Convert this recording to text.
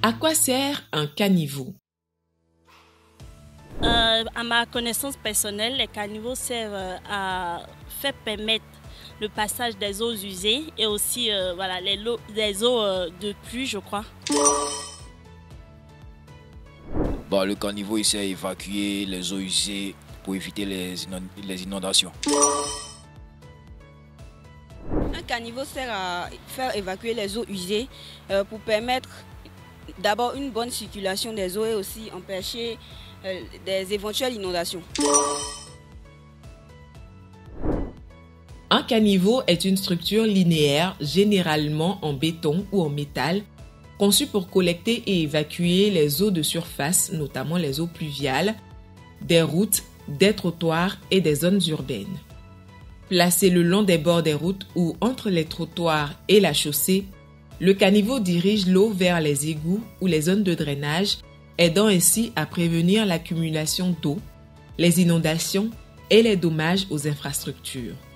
À quoi sert un caniveau? À ma connaissance personnelle, les caniveaux servent à faire permettre le passage des eaux usées et aussi des eaux de pluie, je crois. Bon, le caniveau il sert à évacuer les eaux usées pour éviter les inondations. Un caniveau sert à faire évacuer les eaux usées pour permettre d'abord une bonne circulation des eaux et aussi empêcher des éventuelles inondations. Un caniveau est une structure linéaire, généralement en béton ou en métal, conçue pour collecter et évacuer les eaux de surface, notamment les eaux pluviales, des routes, des trottoirs et des zones urbaines. Placé le long des bords des routes ou entre les trottoirs et la chaussée, le caniveau dirige l'eau vers les égouts ou les zones de drainage, aidant ainsi à prévenir l'accumulation d'eau, les inondations et les dommages aux infrastructures.